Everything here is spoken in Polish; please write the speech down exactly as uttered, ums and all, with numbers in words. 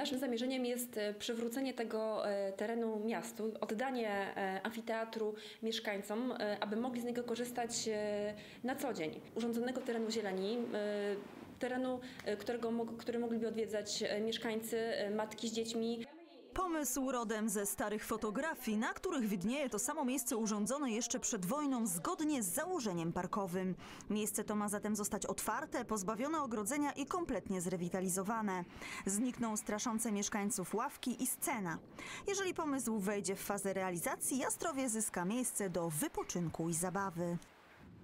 naszym zamierzeniem jest przywrócenie tego terenu miastu, oddanie amfiteatru mieszkańcom, aby mogli z niego korzystać na co dzień. Urządzonego terenu zieleni, terenu, którego, który mogliby odwiedzać mieszkańcy, matki z dziećmi. Pomysł rodem ze starych fotografii, na których widnieje to samo miejsce urządzone jeszcze przed wojną zgodnie z założeniem parkowym. Miejsce to ma zatem zostać otwarte, pozbawione ogrodzenia i kompletnie zrewitalizowane. Znikną straszące mieszkańców ławki i scena. Jeżeli pomysł wejdzie w fazę realizacji, Jastrowie zyska miejsce do wypoczynku i zabawy.